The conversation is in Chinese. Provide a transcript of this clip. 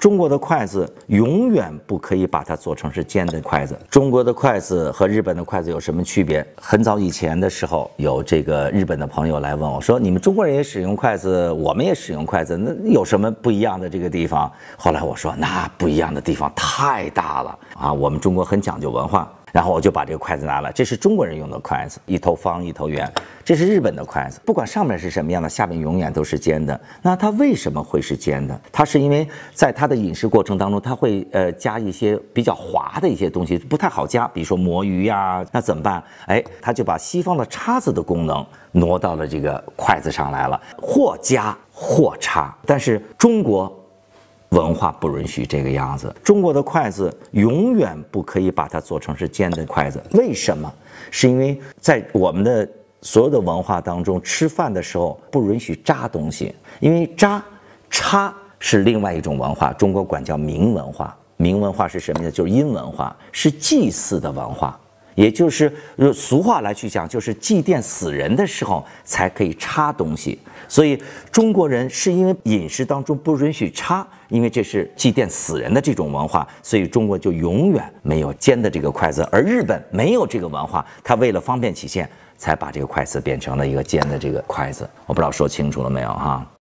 中国的筷子永远不可以把它做成是尖的筷子。中国的筷子和日本的筷子有什么区别？很早以前的时候，有这个日本的朋友来问我说：“你们中国人也使用筷子，我们也使用筷子，那有什么不一样的这个地方？”后来我说：“那不一样的地方太大了啊！我们中国很讲究文化。”然后我就把这个筷子拿了，这是中国人用的筷子，一头方一头圆。这是日本的筷子，不管上面是什么样的，下面永远都是尖的。那它为什么会是尖的？它是因为在它的饮食过程当中，它会加一些比较滑的一些东西，不太好加，比如说魔芋呀，那怎么办？哎，它就把西方的叉子的功能挪到了这个筷子上来了，或加或插。但是中国文化不允许这个样子，中国的筷子永远不可以把它做成是尖的筷子。为什么？是因为在我们的所有的文化当中，吃饭的时候不允许扎东西，因为扎、插是另外一种文化，中国管叫冥文化。冥文化是什么呢？就是阴文化，是祭祀的文化。也就是俗话来去讲，就是祭奠死人的时候才可以插东西。所以中国人是因为饮食当中不允许插，因为这是祭奠死人的这种文化，所以中国就永远没有尖的这个筷子。而日本没有这个文化，它为了方便起见，才把这个筷子变成了一个尖的这个筷子。我不知道说清楚了没有哈？